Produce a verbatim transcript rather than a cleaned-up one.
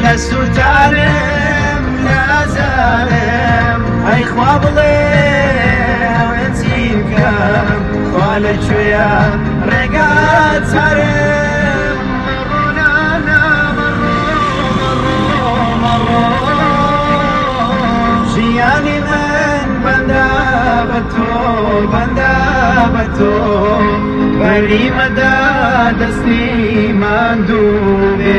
سوتانم نازانم ئەی خوا بڵێ وێنچی بکەم خوا لەکوێیە ڕێگات چارم مەڕۆنانە مەڕۆ مەڕۆ ژیانی من بەندە بە تۆ بەندە بە تۆ بەریمەدا دەستی ماندوو